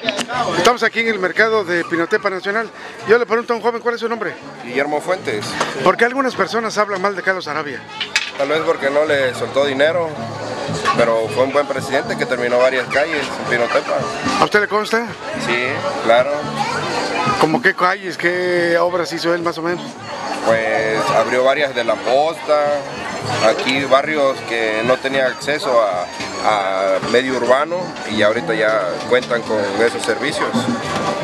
Estamos aquí en el mercado de Pinotepa Nacional. Yo le pregunto a un joven, ¿cuál es su nombre? Guillermo Fuentes. ¿Por qué algunas personas hablan mal de Carlos Saravia? Tal vez porque no le soltó dinero, pero fue un buen presidente que terminó varias calles en Pinotepa. ¿A usted le consta? Sí, claro. ¿Cómo qué calles, qué obras hizo él más o menos? Pues abrió varias de la posta, aquí barrios que no tenían acceso a medio urbano y ahorita ya cuentan con esos servicios.